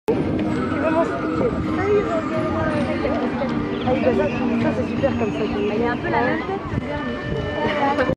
Vraiment stylé. Ah, ça c'est super comme ça. Elle est un peu la même tête que le dernier.